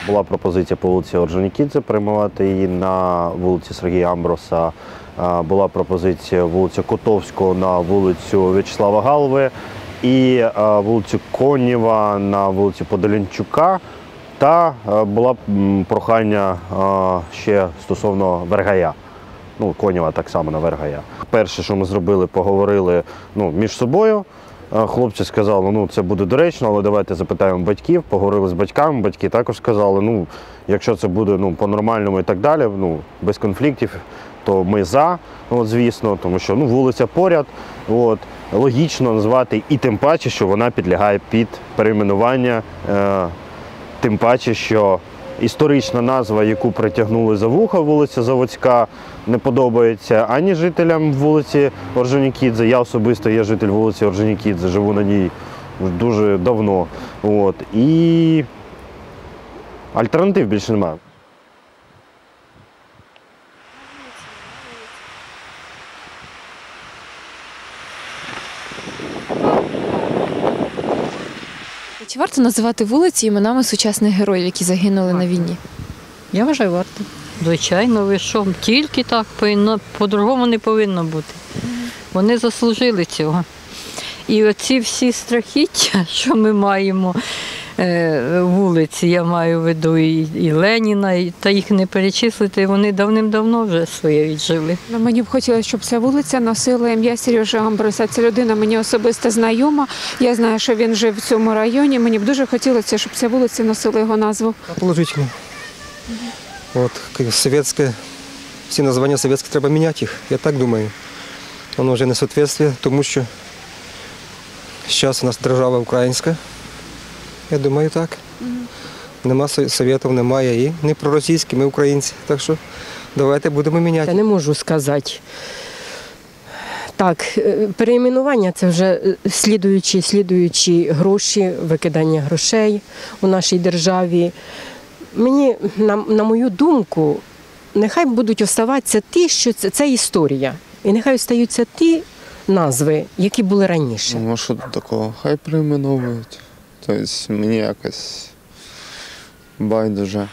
Була пропозиція по вулиці Орджонікідзе перейменувати її на вулиці Сергія Амброса. Була пропозиція вулицю Котовського на вулицю В'ячеслава Галви і вулицю Конєва на вулицю Подолянчука. Та була прохання ще стосовно Вергая. Ну, Конєва так само на Вергая. Перше, що ми зробили, поговорили між собою. Хлопці сказали, це буде доречно, але давайте запитаємо батьків. Поговорили з батьками, батьки також сказали, якщо це буде по-нормальному і так далі, без конфліктів, то ми за, звісно, тому що вулиця поряд, логічно назвати і тим паче, що вона підлягає під перейменування, тим паче, що історична назва, яку притягнули за вуха, вулиця Заводська, не подобається ані жителям вулиці Орджонікідзе. Я особисто є житель вулиці Орджонікідзе, живу на ній дуже давно. І альтернатив більше немає. Чи варто називати вулиці іменами сучасних героїв, які загинули на війні? Я вважаю, варто. Звичайно, ви що, тільки так, по-другому не повинно бути. Вони заслужили цього. І оці всі страхіття, що ми маємо, вулиці, я маю в виду і Леніна, та їх не перечислити, вони давним-давно вже своє віджили. Мені б хотілося, щоб ця вулиця носила ім'я Сережи Амброса. Ця людина мені особисто знайома. Я знаю, що він жив в цьому районі. Мені б дуже хотілося, щоб ця вулиця носила його назву. Положительно. Всі названня совєтські треба міняти їх, я так думаю. Воно вже не відповідає тому, що зараз у нас держава українська. Я думаю, так. Нема совєтів, немає і не проросійські, ми українці. Так що давайте будемо міняти. Я не можу сказати. Так, перейменування – це вже слідуючі гроші, викидання грошей у нашій державі. Мені, на мою думку, нехай будуть оставатися ті, що це історія. І нехай остаються ті назви, які були раніше. Ну, а що тут такого? Хай перейменовують. Тобто мені якось байдуже.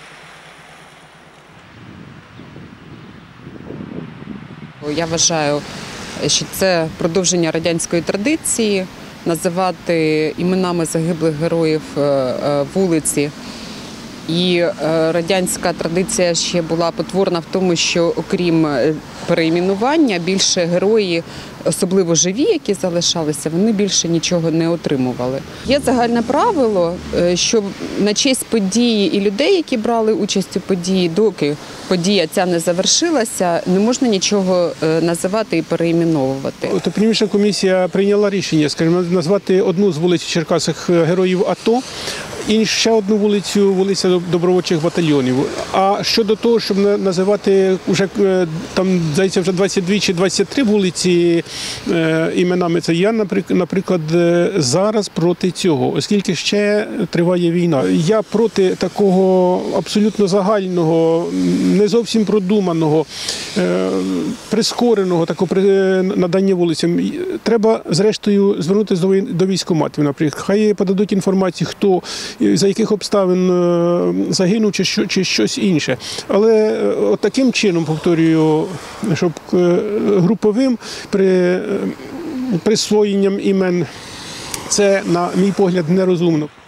Я вважаю, що це продовження радянської традиції називати іменами загиблих героїв вулиці. І радянська традиція ще була потворна в тому, що окрім перейменування, більше герої, особливо живі, які залишалися, вони більше нічого не отримували. Є загальне правило, що на честь події і людей, які брали участь у події, доки подія ця не завершилася, не можна нічого називати і перейменовувати. Топонімічна комісія прийняла рішення, скажімо, назвати одну з вулиць в Черкасах героїв АТО, і ще одну вулиця добровольчих батальйонів. А щодо того, щоб називати вже там, здається, вже 22 чи 23 вулиці іменами, це я, наприклад, зараз проти цього, оскільки ще триває війна. Я проти такого абсолютно загального, не зовсім продуманого, прискореного такого надання вулицям. Треба, зрештою, звернутися до військкоматів, наприклад. Хай подадуть інформацію, хто, за яких обставин загинув чи щось інше. Але от таким чином, повторюю, щоб груповим присвоєнням імен, це, на мій погляд, нерозумно.